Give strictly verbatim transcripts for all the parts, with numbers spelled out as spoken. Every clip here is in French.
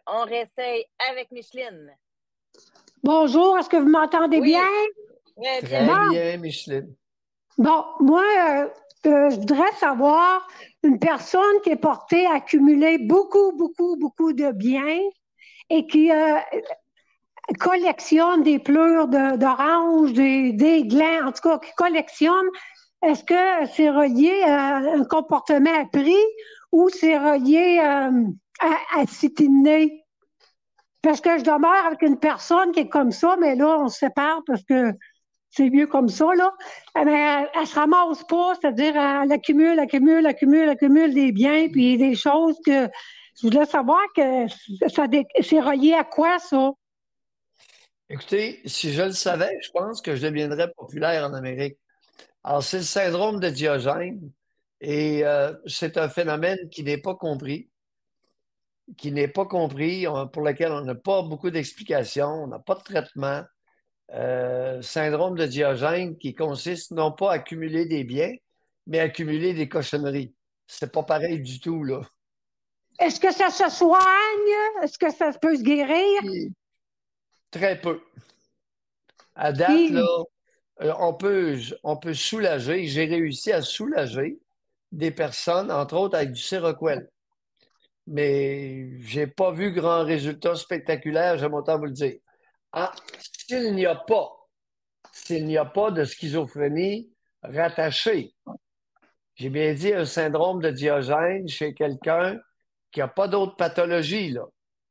on réessaye avec Micheline. Bonjour, est-ce que vous m'entendez Oui. bien? Très bien. Très Bon. bien, Micheline. Bon, moi, euh, euh, je voudrais savoir une personne qui est portée à accumuler beaucoup, beaucoup, beaucoup de biens et qui euh, collectionne des pleurs de- d'orange, des, des glands, en tout cas, qui collectionne. Est-ce que c'est relié à un comportement appris ou c'est relié euh, à, à Sydney? Parce que je demeure avec une personne qui est comme ça, mais là, on se sépare parce que c'est mieux comme ça, là. Mais elle, elle se ramasse pas, c'est-à-dire elle accumule, accumule, accumule, accumule des biens, puis des choses que je voulais savoir que ça, dé- c'est relié à quoi, ça? Écoutez, si je le savais, je pense que je deviendrais populaire en Amérique. Alors, c'est le syndrome de Diogène et euh, c'est un phénomène qui n'est pas compris, qui n'est pas compris, on- pour lequel on n'a pas beaucoup d'explications, on n'a pas de traitement. Euh, syndrome de Diogène qui consiste non pas à accumuler des biens, mais à accumuler des cochonneries. C'est pas pareil du tout, là. Est-ce que ça se soigne? Est-ce que ça peut se guérir? Et très peu. À date, Puis, là, euh, on peut, on peut soulager. J'ai réussi à soulager des personnes, entre autres avec du Seroquel. Mais j'ai pas vu grand résultat spectaculaire, j'aime autant vous le dire. Ah, s'il n'y a pas, s'il n'y a pas de schizophrénie rattachée, j'ai bien dit un syndrome de Diogène chez quelqu'un qui n'a pas d'autre pathologie, là.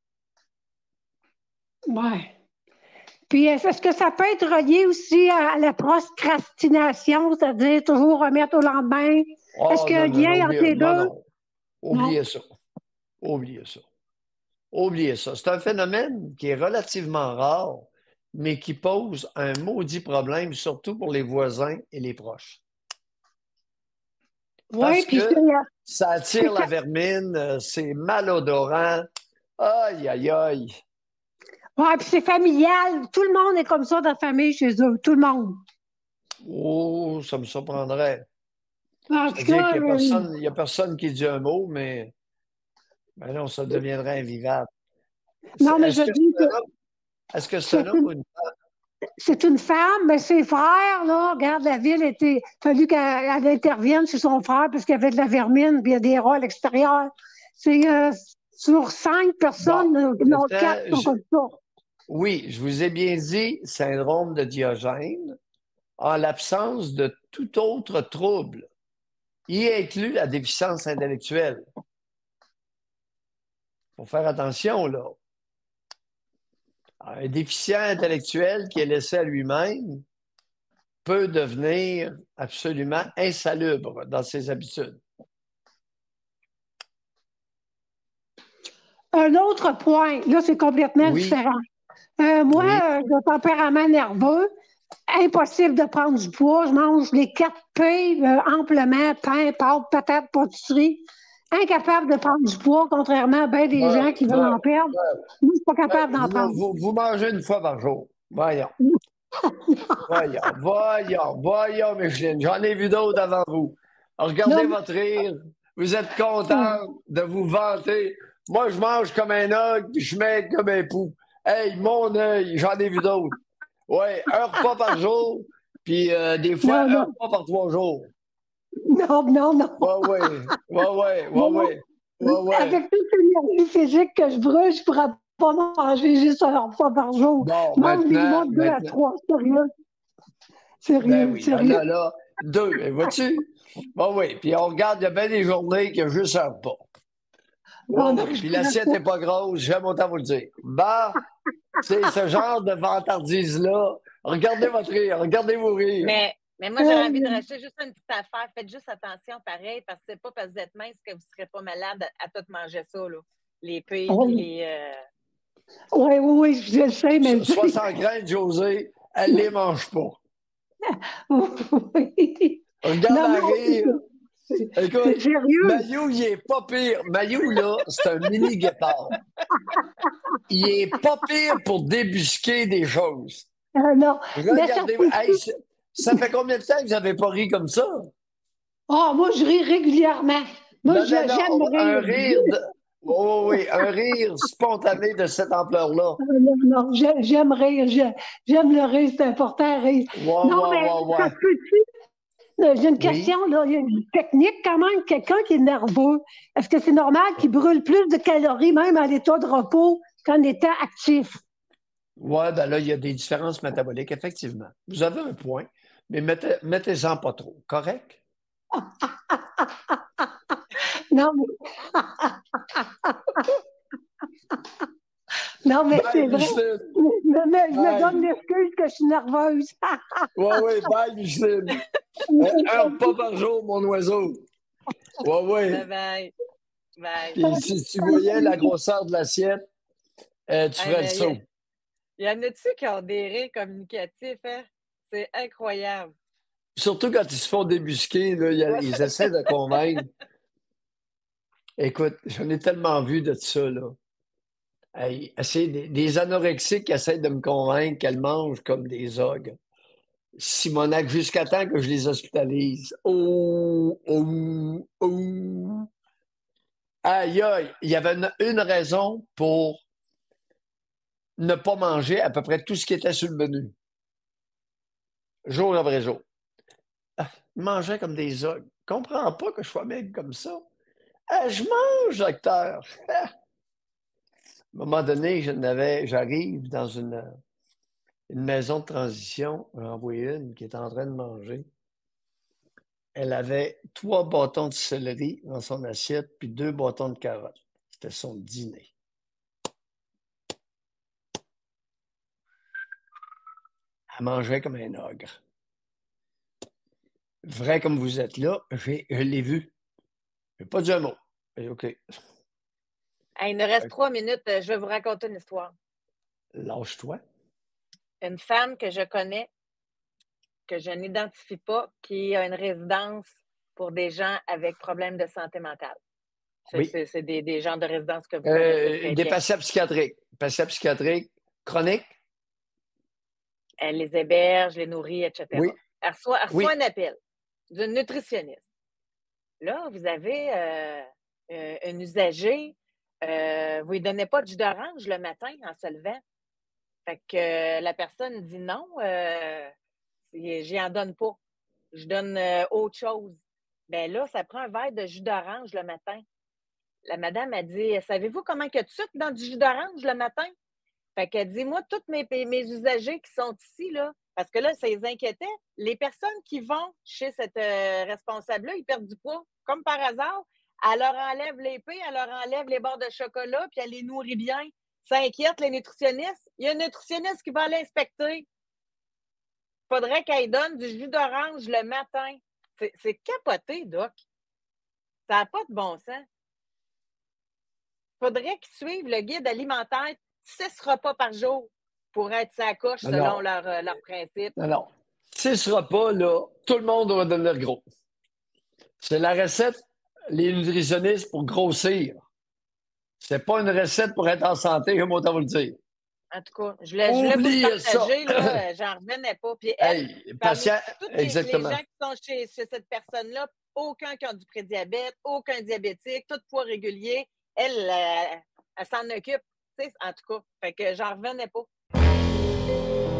ouais. Puis, est-ce que ça peut être relié aussi à la procrastination, c'est-à-dire toujours remettre au lendemain? Est-ce Oh, qu'il y a non, un non, non, lien entre oubliez, les non, deux? non. Non. Oubliez ça. Oubliez ça. Oubliez ça. C'est un phénomène qui est relativement rare, mais qui pose un maudit problème, surtout pour les voisins et les proches. Oui, Parce puis c'est que ça attire la vermine, euh, c'est malodorant. Aïe, aïe, aïe. ouais, puis c'est familial. Tout le monde est comme ça dans la famille chez eux. Tout le monde. Oh, ça me surprendrait. En tout C'est-à-dire cas, qu'il n'y a euh, personne, il y a personne qui dit un mot, mais ben non, ça deviendrait invivable. C'est- non, mais Est-ce je que dis c'est que un homme? Est-ce que c'est c'est un homme une, ou une femme? c'est une femme, mais ses frères, là, regarde, la ville était. Il a fallu qu'elle elle intervienne sur son frère parce qu'il y avait de la vermine, puis il y a des rats à l'extérieur. C'est euh, sur cinq Bon, personnes, euh, non, quatre attends, sont je- comme ça. oui, je vous ai bien dit syndrome de Diogène en l'absence de tout autre trouble, y inclut la déficience intellectuelle. Faut faire attention, là. Un déficient intellectuel qui est laissé à lui-même peut devenir absolument insalubre dans ses habitudes. Un autre point, là, c'est complètement Oui, différent. Euh, moi, oui. euh, de tempérament nerveux, impossible de prendre du poids. Je mange les quatre P euh, amplement, pain, pâtes, patates, pâtisserie. Incapable de prendre du poids, contrairement à bien des Ben, gens qui veulent ben, en perdre. ben, Moi, je suis pas ben, capable d'en vous, prendre. vous, vous mangez une fois par jour. Voyons, voyons, voyons, voyons, Micheline. J'en ai vu d'autres avant vous. Regardez Non, votre rire. Vous êtes content de vous vanter. Moi, je mange comme un ogre, puis je mets comme un pou. Hey, mon œil, j'en ai vu d'autres. Ouais, un repas par jour, puis euh, des fois non, un non, repas par trois jours. non, non, non. Ouais, ouais, ouais, ouais, ouais, Non, non. ouais, ouais, ouais. Avec toute l'énergie physique que je brûle, je ne pourrais pas manger juste un repas par jour. Bon, Je mange maintenant, minimum deux à maintenant, trois. Sérieux, ben sérieux, oui, là, là, sérieux. là, deux, hein, vois-tu? Bon, oui, puis on regarde, il y a bien des journées qu'il y a juste un repas. Non, Oui, non, oui, je puis pourrais l'assiette pas. n'est pas grosse, j'aime autant vous le dire. Bah, c'est ce genre de vantardise-là. Regardez votre rire, regardez-vous rire. Mais, mais moi, j'aurais envie de Euh, rajouter juste une petite affaire. Faites juste attention, pareil, parce que c'est pas parce que vous êtes mince que vous ne serez pas malade à, à tout manger ça, là. Les pays, puis oui, les. euh, oui, oui, je le sais, mais So- Sois sans crainte, José, elle les mange pas. oui. Regarde Non, la non, rire. c'est c'est Écoute, sérieux. Maillot, il est pas pire. Maillot, là, c'est un mini guépard. Il est pas pire pour débusquer des choses. Euh, non, mais ça Regardez, fait hey, ça ça fait combien de temps que vous n'avez pas ri comme ça? oh, moi, je ris régulièrement. Moi, Non, je- non, j'aime non, un rire. rire de, Oh oui, un rire spontané de cette ampleur-là. Ah, non, non, j'ai- j'aime rire. j'ai- J'aime le rire, c'est important, rire. Ouais, Non, ouais, mais ouais, ça ouais. se peut-tu? Euh, J'ai une Oui. question, là. Il y a une technique quand même. Quelqu'un qui est nerveux, est-ce que c'est normal qu'il brûle plus de calories, même à l'état de repos, qu'en étant actif? Ouais, ben là, il y a des différences métaboliques, effectivement. Vous avez un point, mais mettez, mettez-en pas trop. Correct? Non, mais, non, mais Bye, c'est vrai. Micheline! Mais, mais je me donne Bye! l'excuse que je suis nerveuse. Ouais, ouais, bye, Micheline! Un, un repas par jour, mon oiseau! Ouais, Bye ouais. bye. Bye. Puis si tu voyais la grosseur de l'assiette, euh, tu Hey, ferais le mais il y, a- saut. y en a-tu qui ont des rires communicatifs, hein? C'est incroyable. Surtout quand ils se font débusquer, là, il y a- Ouais, ils essaient de convaincre. Écoute, j'en ai tellement vu de ça, là. Hey, c'est des, des anorexiques qui essaient de me convaincre qu'elles mangent comme des ogres. Simonac, jusqu'à temps que je les hospitalise. Oh, oh, oh. Aïe, aïe. Il y avait une, une raison pour ne pas manger à peu près tout ce qui était sur le menu, jour après jour. Ah, ils mangeaient comme des ogres. Je comprends pas que je sois maigre comme ça. Ah, je mange, docteur. Ah. À un moment donné, je n'avais, j'arrive dans une, une maison de transition, j'en vois une qui est en train de manger. Elle avait trois bâtons de céleri dans son assiette, puis deux bâtons de carottes. C'était son dîner. Elle mangeait comme un ogre. Vrai comme vous êtes là, j'ai, je l'ai vu. Je n'ai pas dit un mot. Et OK, Hey, il nous reste trois minutes. euh, Je vais vous raconter une histoire. lâche-toi. Une femme que je connais, que je n'identifie pas, qui a une résidence pour des gens avec problèmes de santé mentale. C'est Oui. c'est- c'est des, des gens de résidence que vous connaissez Euh, très des bien. patients psychiatriques. Patients psychiatriques chroniques? Elle les héberge, les nourrit, et cetera. Oui. Elle reçoit, elle Oui. reçoit un appel d'une nutritionniste. Là, vous avez euh, euh, un usager, euh, vous ne lui donnez pas de jus d'orange le matin en se levant. Fait que euh, la personne dit non, euh, j'y en donne pas. Je donne euh, autre chose. Bien là, ça prend un verre de jus d'orange le matin. La madame a dit, savez-vous comment il y a de sucre dans du jus d'orange le matin? Fait qu'elle dit, moi, tous mes, mes usagers qui sont ici, là, parce que là, ça les inquiétait, les personnes qui vont chez cette euh, responsable-là, ils perdent du poids, comme par hasard. Elle leur enlève l'épée, elle leur enlève les barres de chocolat, puis elle les nourrit bien. Ça inquiète les nutritionnistes. Il y a un nutritionniste qui va aller inspecter. Il faudrait qu'elle donne du jus d'orange le matin. C'est, c'est capoté, Doc. Ça n'a pas de bon sens. Il faudrait qu'ils suivent le guide alimentaire six repas par jour pour être sa coche Non, selon non. leurs euh, leur principes. Non, non. Six repas, là, tout le monde doit devenir gros. C'est la recette, les nutritionnistes, pour grossir. C'est pas une recette pour être en santé, comme autant vous le dire. En tout cas, je voulais, je voulais vous le Oubliez ça. partager, là, euh, j'en revenais pas. Puis elle, Hey, parmi patient, tous les, les exactement. gens qui sont chez, chez cette personne-là, aucun qui a du prédiabète, aucun diabétique, tout poids régulier, elle, elle, elle s'en occupe. Tu sais, en tout cas, fait que j'en revenais pas.